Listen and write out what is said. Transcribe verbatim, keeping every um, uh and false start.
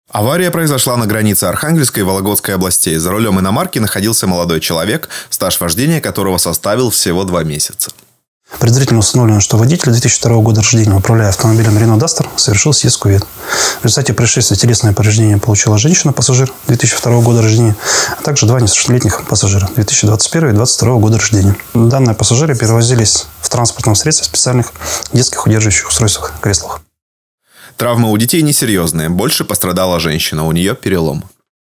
Авария произошла на границе Архангельской и Вологодской областей. За рулем иномарки находился молодой человек, стаж вождения которого составил всего два месяца. Предварительно установлено, что водитель две тысячи второго года рождения, управляя автомобилем Renault Duster, совершил съезд в кювет. В результате происшествия телесное повреждение получила женщина-пассажир две тысячи второго года рождения, а также два несовершеннолетних пассажира две тысячи двадцать первого и две тысячи двадцать второго года рождения. Данные пассажиры перевозились в транспортном средстве специальных детских удерживающих устройствах креслах. Травмы у детей несерьезные. Больше пострадала женщина. У нее перелом.